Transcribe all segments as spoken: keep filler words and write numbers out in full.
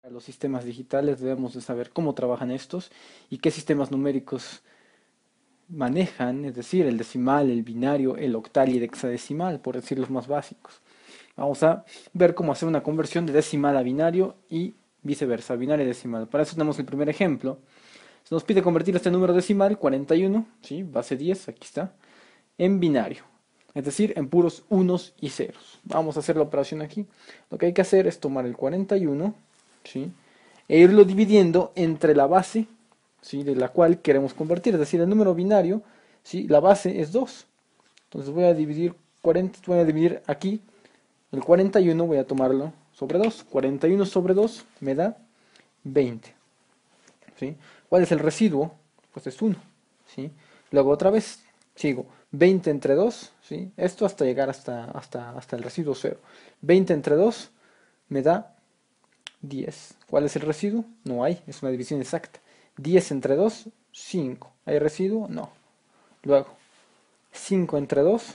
Los sistemas digitales debemos de saber cómo trabajan estos y qué sistemas numéricos manejan, es decir, el decimal, el binario, el octal y el hexadecimal, por decir los más básicos. Vamos a ver cómo hacer una conversión de decimal a binario y viceversa, binario a decimal. Para eso tenemos el primer ejemplo. Se nos pide convertir este número decimal, cuarenta y uno, ¿sí? Base diez, aquí está, en binario, es decir, en puros unos y ceros. Vamos a hacer la operación aquí. Lo que hay que hacer es tomar el cuarenta y uno, ¿sí? E irlo dividiendo entre la base, ¿sí? De la cual queremos convertir, es decir, el número binario, ¿sí? La base es dos. Entonces voy a dividir cuarenta, voy a dividir aquí el cuarenta y uno, voy a tomarlo sobre dos. cuarenta y uno sobre dos me da veinte. ¿Sí? ¿Cuál es el residuo? Pues es uno. ¿Sí? Luego otra vez sigo veinte entre dos, ¿sí? Esto hasta llegar hasta, hasta, hasta el residuo cero. veinte entre dos me da diez. ¿Cuál es el residuo? No hay, es una división exacta. diez entre dos, cinco. ¿Hay residuo? No. Luego, cinco entre dos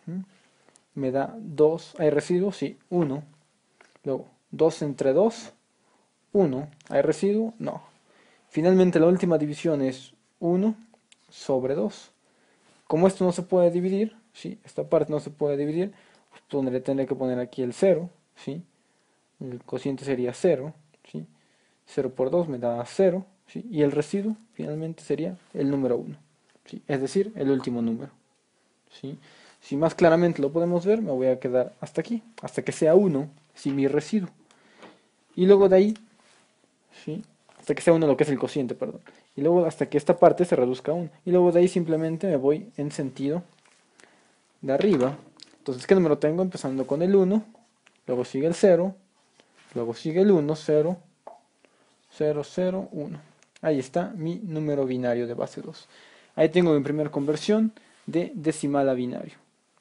me da dos. ¿Hay residuo? Sí, uno. Luego, dos entre dos, uno. ¿Hay residuo? No. Finalmente, la última división es uno sobre dos. Como esto no se puede dividir, ¿sí? Esta parte no se puede dividir, pues le tendré que poner aquí el cero, ¿sí? El cociente sería cero, ¿sí? cero por dos me da cero, ¿sí? Y el residuo finalmente sería el número uno, ¿sí? Es decir, el último número, ¿sí? Si más claramente lo podemos ver, me voy a quedar hasta aquí, hasta que sea uno, ¿sí? Mi residuo. Y luego de ahí, ¿sí? Hasta que sea uno lo que es el cociente, perdón. Y luego hasta que esta parte se reduzca a uno. Y luego de ahí simplemente me voy en sentido de arriba. Entonces, ¿qué número tengo? Empezando con el uno, luego sigue el cero, luego sigue el uno, cero, cero, cero, uno. Ahí está mi número binario de base dos. Ahí tengo mi primera conversión de decimal a binario.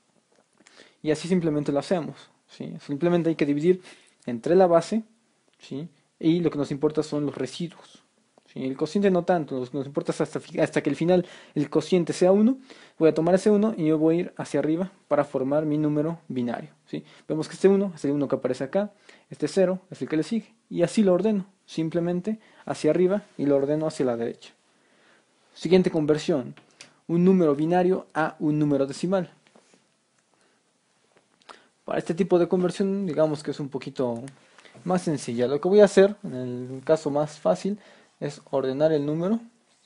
Y así simplemente lo hacemos, ¿sí? Simplemente hay que dividir entre la base, ¿sí? Y lo que nos importa son los residuos. ¿Sí? El cociente no tanto, lo que nos importa es hasta, hasta que al final el cociente sea uno. Voy a tomar ese uno y yo voy a ir hacia arriba para formar mi número binario, ¿sí? Vemos que este uno es el uno que aparece acá, este cero es el que le sigue. Y así lo ordeno, simplemente hacia arriba y lo ordeno hacia la derecha. Siguiente conversión, un número binario a un número decimal. Para este tipo de conversión, digamos que es un poquito más sencilla. Lo que voy a hacer, en el caso más fácil, es ordenar el número,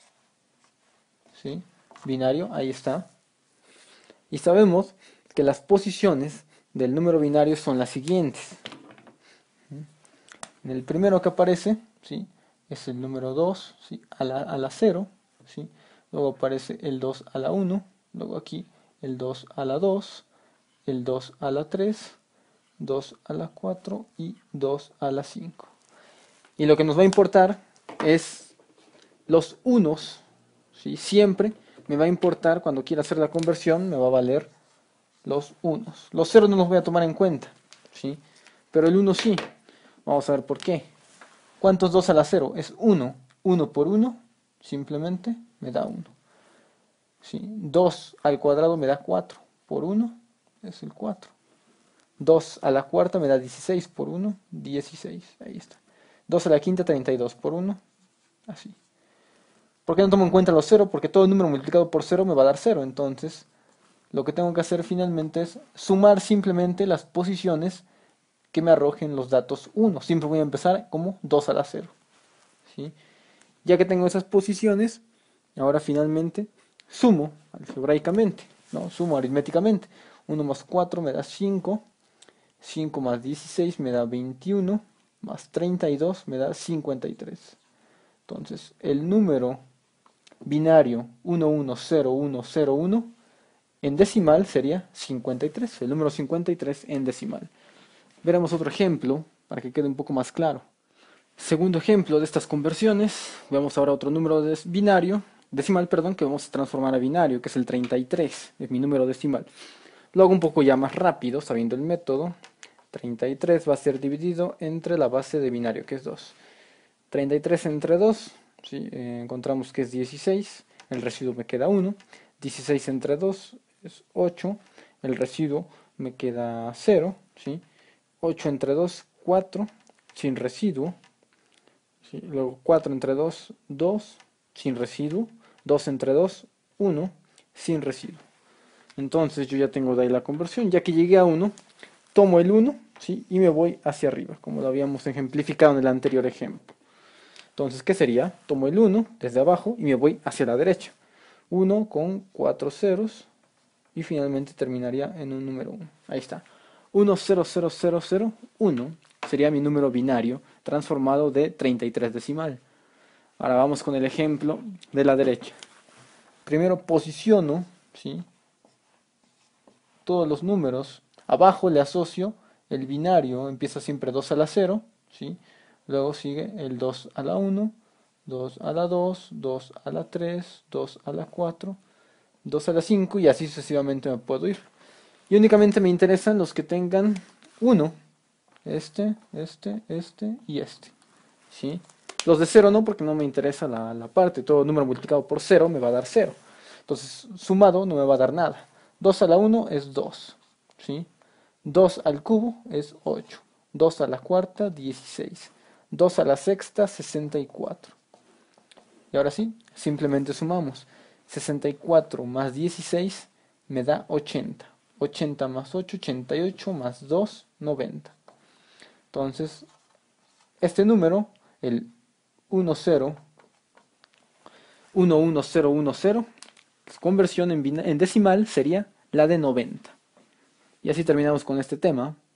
¿sí? Binario, ahí está. Y sabemos que las posiciones del número binario son las siguientes. En el primero que aparece, ¿sí? Es el número dos, ¿sí? a, la, a la cero, ¿sí? Luego aparece el dos a la uno, luego aquí el dos a la dos, el dos a la tres, dos a la cuatro y dos a la cinco. Y lo que nos va a importar es los unos, ¿sí? Siempre me va a importar, cuando quiera hacer la conversión, me va a valer los unos. Los ceros no los voy a tomar en cuenta, ¿sí? Pero el uno sí. Vamos a ver por qué. ¿Cuántos dos a la cero? Es uno. uno por uno, simplemente me da uno. ¿Sí? dos al cuadrado me da cuatro. Por uno es el cuatro. dos a la cuarta me da dieciséis por uno, dieciséis. Ahí está. dos a la quinta, treinta y dos por uno. Así. ¿Por qué no tomo en cuenta los cero? Porque todo número multiplicado por cero me va a dar cero. Entonces, lo que tengo que hacer finalmente es sumar simplemente las posiciones que me arrojen los datos uno. Siempre voy a empezar como dos a la cero. ¿Sí? Ya que tengo esas posiciones, ahora finalmente sumo algebraicamente, ¿no? Sumo aritméticamente. uno más cuatro me da cinco, cinco más dieciséis me da veintiuno, más treinta y dos me da cincuenta y tres. Entonces, el número binario uno uno cero uno cero uno en decimal sería cincuenta y tres, el número cincuenta y tres en decimal. Veremos otro ejemplo para que quede un poco más claro. Segundo ejemplo de estas conversiones, vemos ahora otro número de binario, decimal, perdón, que vamos a transformar a binario, que es el treinta y tres, es mi número decimal. Lo hago un poco ya más rápido, sabiendo el método. treinta y tres va a ser dividido entre la base de binario, que es dos. treinta y tres entre dos, ¿sí? eh, encontramos que es dieciséis, el residuo me queda uno. dieciséis entre dos es ocho, el residuo me queda cero, ¿sí? ocho entre dos, cuatro, sin residuo. ¿sí? Luego cuatro entre dos, dos, sin residuo. dos entre dos, uno, sin residuo. Entonces yo ya tengo de ahí la conversión. Ya que llegué a uno, tomo el uno, ¿sí? Y me voy hacia arriba, como lo habíamos ejemplificado en el anterior ejemplo. Entonces, ¿qué sería? Tomo el uno desde abajo y me voy hacia la derecha. uno con cuatro ceros y finalmente terminaría en un número uno. Ahí está. uno cero cero cero cero uno sería mi número binario transformado de treinta y tres decimal. Ahora vamos con el ejemplo de la derecha. Primero posiciono, ¿sí?, todos los números. Abajo le asocio el binario, empieza siempre dos a la cero, ¿sí? Luego sigue el dos a la uno, dos a la dos, dos a la tres, dos a la cuatro, dos a la cinco y así sucesivamente me puedo ir. Y únicamente me interesan los que tengan uno. Este, este, este y este. ¿Sí? Los de cero no, porque no me interesa la, la parte. Todo número multiplicado por cero me va a dar cero. Entonces, sumado no me va a dar nada. dos a la uno es dos. ¿Sí? dos al cubo es ocho. dos a la cuarta, dieciséis. dos a la sexta, sesenta y cuatro. Y ahora sí, simplemente sumamos. sesenta y cuatro más dieciséis me da ochenta. ochenta más ocho, ochenta y ocho más dos, noventa. Entonces, este número, el uno cero uno uno cero uno cero, conversión en, en decimal sería la de noventa. Y así terminamos con este tema.